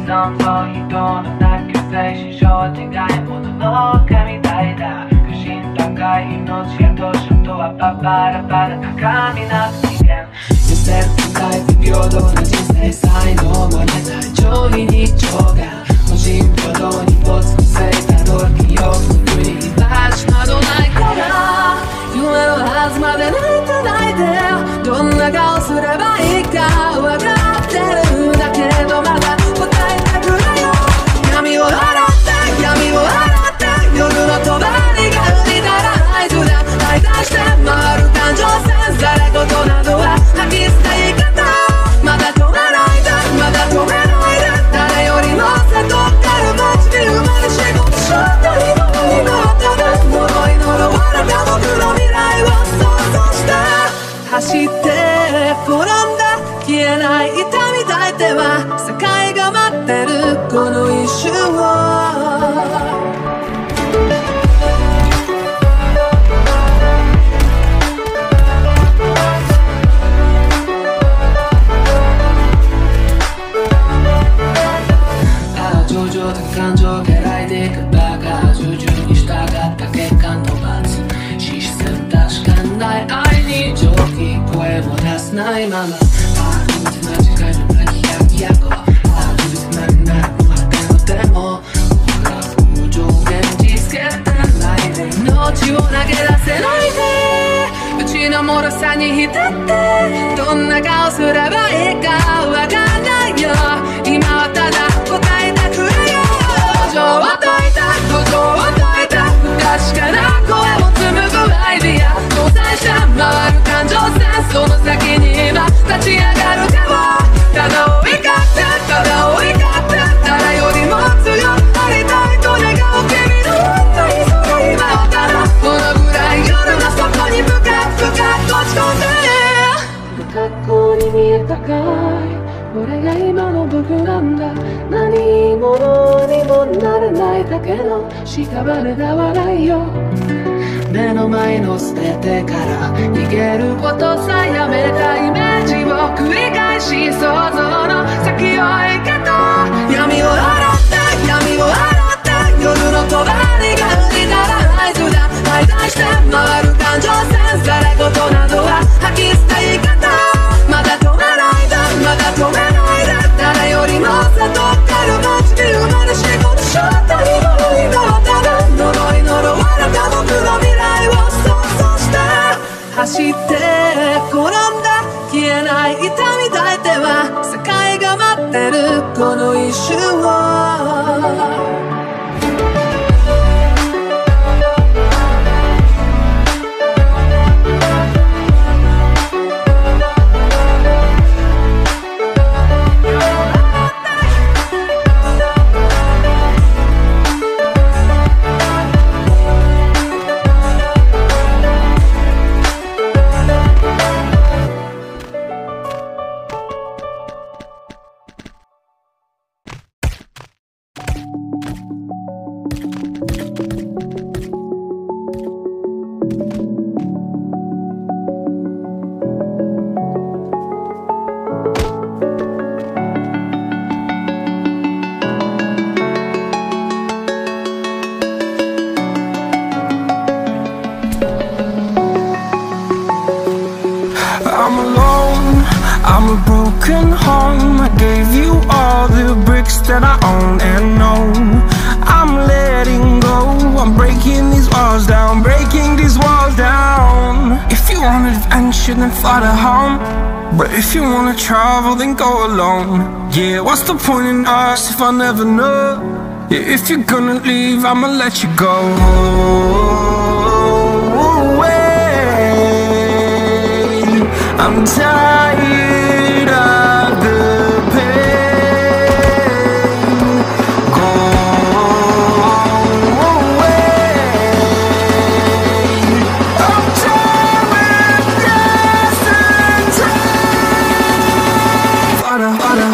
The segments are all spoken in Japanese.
存と人のなき精神症違いものの神みたいだ。不信高い命やどうしようとはバラバラ高みなく人間。優先高い不平等な人生才能もれない上位に上が個人平等に没のせいたどる記憶の国に立ちなどないから夢のはずまで泣いて泣いてどんな顔すればいいか分かってるんだけどまだ答えてくれよ。闇を洗って闇を洗って夜の帳が売りなら合図だ愛出して回る感情線ざれ言などは吐き捨て言い方まだ止めないでまだ止めないで誰より乗せとってる街に生まれ仕事しようと今はただ呪い呪われた僕の未来を想像して走って転んだ消えない痛み抱いては世界が待ってるこの一瞬を感情がらいでいくバカ従順に従った結果の罰視線確かない愛に上気声も出せないままああ間違いの泣きやきやこああ気づかなくなるまでのでも僕ら空情現実つけてないで命を投げ出せないでうちの脆さに浸ってどんな顔すればいいかわかんないよ今はただ答えてくれよ土壌を解いた土壌を解いた確かな声を紡ぐアイディア搭載して回る感情線その先に今立ち上がるかもただ追いかってただ追いかって誰よりも強ありたいと願う君の本当にそれ今はただこのぐらい夜の底に深く深く落ち込んで不格好に見えたかいこれが今の僕なんだ何者にもなれないだけの屍だ笑いよ目の前の捨ててから逃げることさやめたイメージを繰り返し想像の先を行けと闇を洗って闇を洗って夜の帳が売りなら合図だ愛出して回る感情線ざれ言などは吐き捨て言い方まだ止めないでまだ止めないで誰よりもせとってる街に生まれ仕事しようと今はただ呪い呪われた僕の未来を想像して走って転んだ消えない痛み抱いては世界が待ってるこの一瞬を that I own and know I'm letting go. I'm breaking these walls down, breaking these walls down. If you want adventure, then fly to home. But if you wanna travel, then go alone. Yeah, what's the point in us if I never know? Yeah, if you're gonna leave, I'ma let you go. I'm tired of the pain. Go away. I'm tired with yesterday. Father, Father.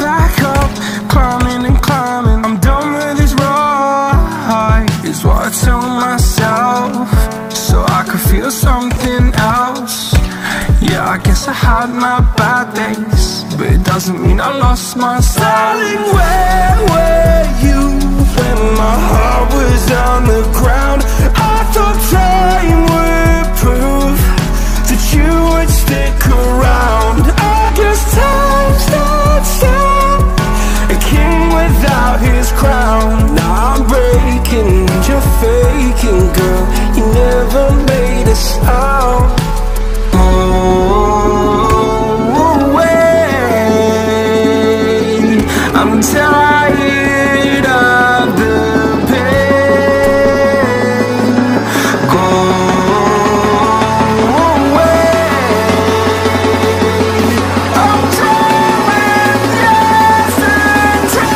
back up, climbing and climbing. I'm done with this ride, is what I tell myself, so I could feel something else. Yeah, I guess I had my bad days, but it doesn't mean I lost my style. Darling, where were you when my heart was on the ground? I thought time would prove that you would stick around. I guess time stood still, a king without his crown. Now I'm breaking and you're faking, girl. You never made a sound. I'm tired of the pain. Go away. I'm done with yesterday.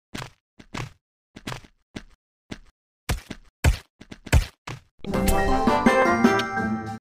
Bye.